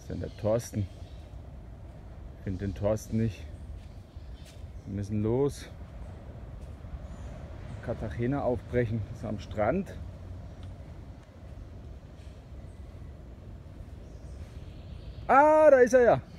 ist denn der Thorsten? Ich finde den Thorsten nicht. Wir müssen los. Cartagena aufbrechen. Das ist am Strand. Ah, da ist er ja.